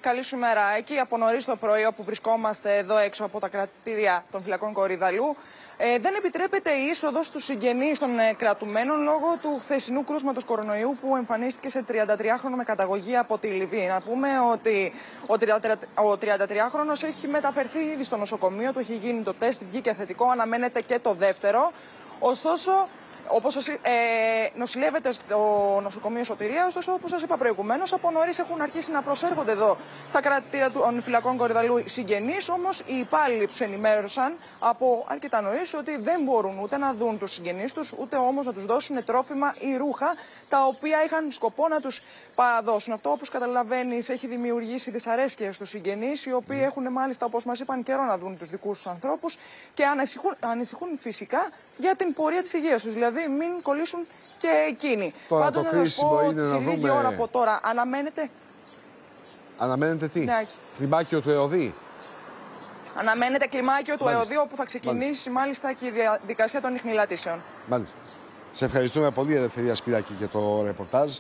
καλή σου μέρα. Εκεί από νωρίς το πρωί, όπου βρισκόμαστε εδώ έξω από τα κρατήρια των φυλακών Κορυδαλλού, δεν επιτρέπεται η είσοδος στους συγγενείς των κρατουμένων λόγω του χθεσινού κρούσματος κορονοϊού που εμφανίστηκε σε 33χρονο με καταγωγή από τη Λιβύη. Να πούμε ότι ο 33χρονος έχει μεταφερθεί ήδη στο νοσοκομείο, του έχει γίνει το τεστ, βγήκε θετικό, αναμένεται και το δεύτερο. Ωστόσο, όπως νοσηλεύεται στο νοσοκομείο Σωτηρία, ωστόσο, όπως σας είπα προηγουμένως, από νωρίς έχουν αρχίσει να προσέρχονται εδώ στα κρατήρια των φυλακών Κορυδαλλού συγγενείς. Όμως οι υπάλληλοι τους ενημέρωσαν από αρκετά νωρίς ότι δεν μπορούν ούτε να δουν τους συγγενείς τους, ούτε όμως να τους δώσουν τρόφιμα ή ρούχα, τα οποία είχαν σκοπό να τους παραδώσουν. Αυτό, όπως καταλαβαίνεις, έχει δημιουργήσει δυσαρέσκεια στους συγγενείς, οι οποίοι έχουν μάλιστα, όπως μας είπαν, καιρό να δουν τους δικούς τους ανθρώπους και ανησυχούν φυσικά για την πορεία της υγείας τους. Δηλαδή, μην κολλήσουν και εκείνοι. Τώρα Πάντως, το κρίσιμο είναι να λίγη δούμε... ώρα από τώρα αναμένεται. Αναμένεται τι? Ναι. Κλιμάκιο του ΕΟΔΗ. Αναμένεται κλιμάκιο του Μάλιστα. ΕΟΔΗ, όπου θα ξεκινήσει μάλιστα και η διαδικασία των ιχνηλατήσεων. Μάλιστα. Σε ευχαριστούμε πολύ, Ελευθερία Σπυράκη, για το ρεπορτάζ.